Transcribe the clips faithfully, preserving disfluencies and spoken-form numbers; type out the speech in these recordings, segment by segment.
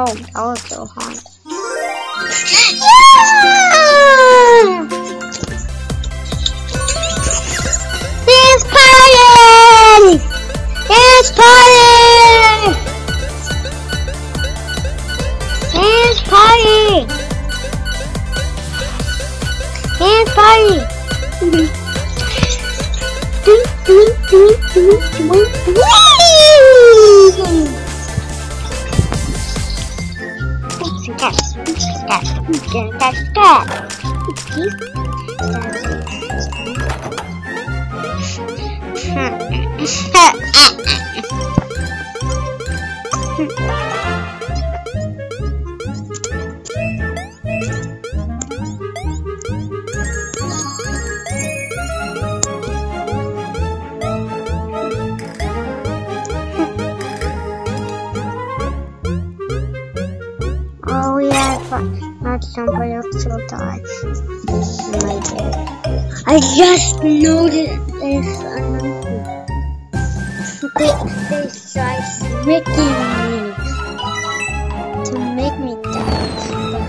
Oh, that was so hard. Yeah! Dance party! Dance party! Dance party! Dance party! Do, do, do, do, do, do. Oh yeah, not somebody else will die. I just noticed this. They, they tried tricking me to make me die.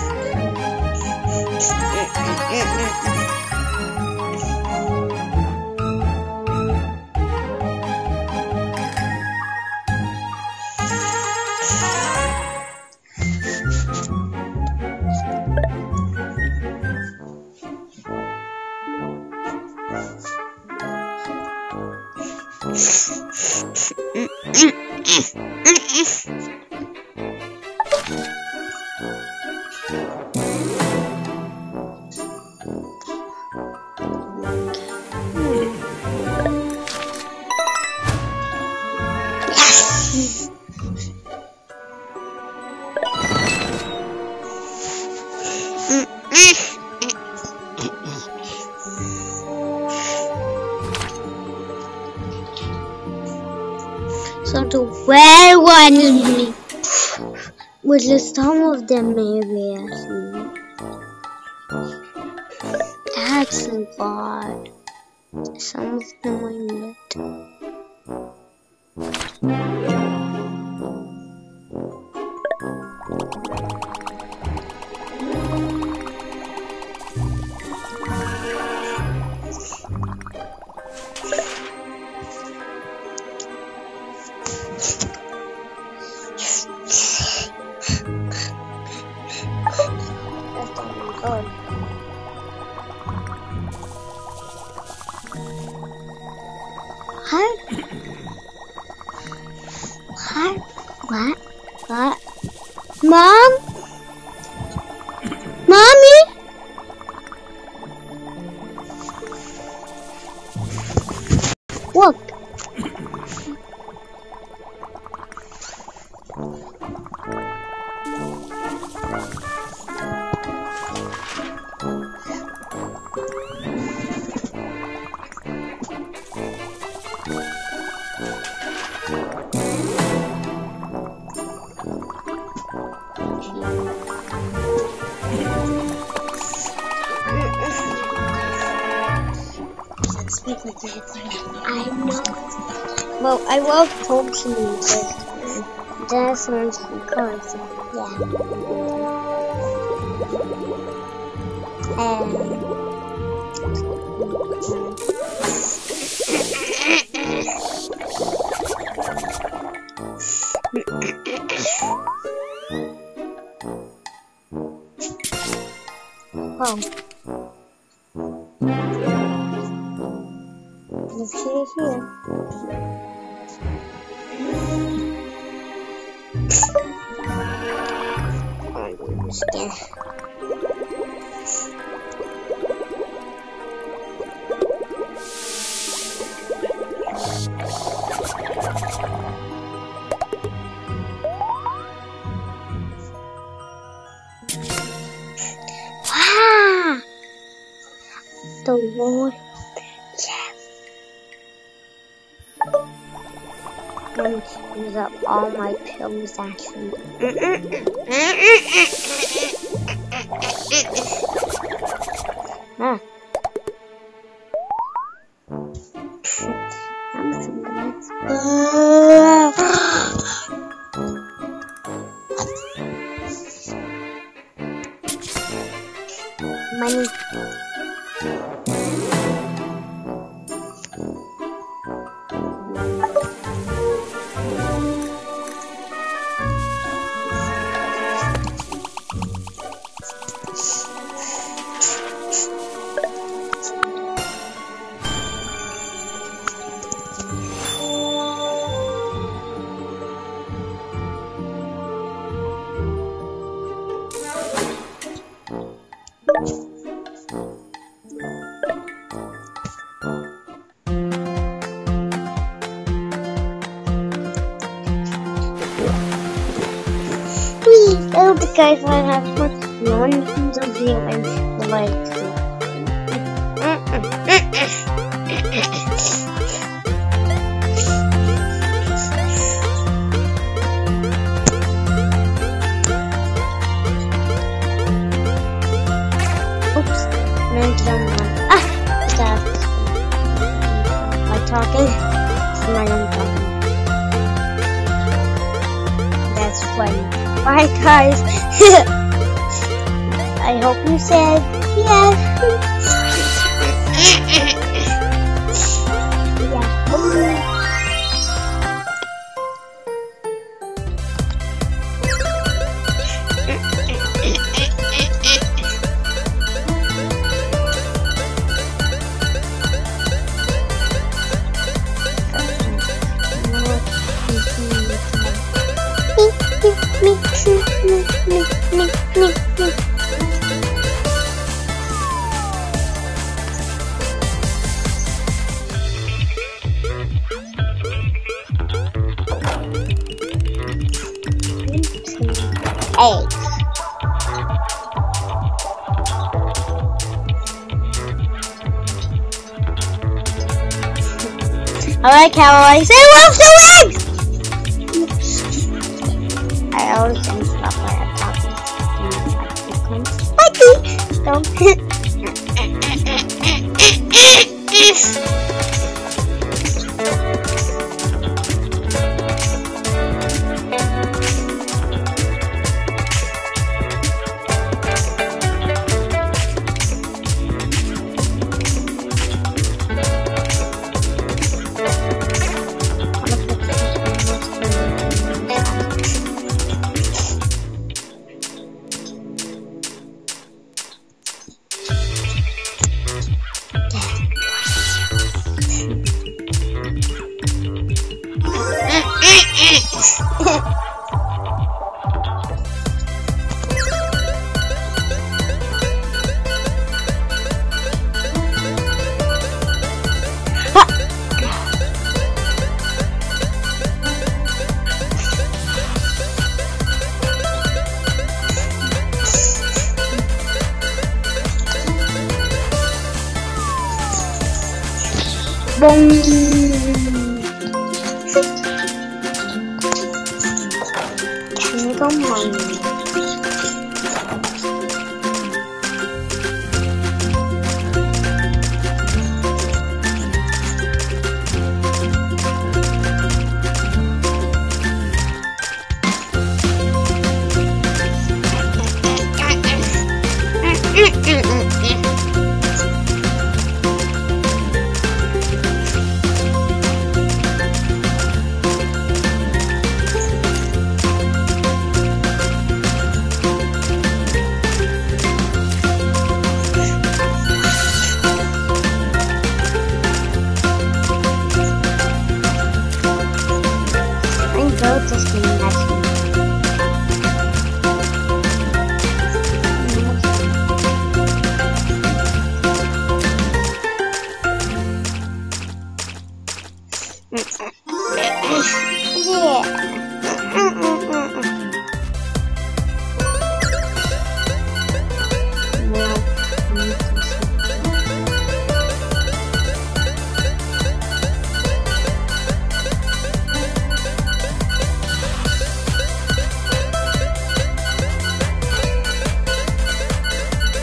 So the red one is me. With the some of them maybe actually. That's a lot. Some of them I met. What? What? What? What? Mom? Mommy? Look. I know. Well, I love Pokemon music. That's one's because, yeah. Um. Oh. Let's see it here. Yeah. Wow! The Lord. I'm gonna use up all my pills actually. Huh. I'm guys, I have fun. No one needs a video and like to do. Oops, no, don't mind. Ah, stop. By talking, it's my own talking. That's funny. Bye, guys. I hope you said yes. Egg. I like how I say wolf to eggs! I always end stuff by a talking. Spiky! Don't hit. Boom. Can you go mine?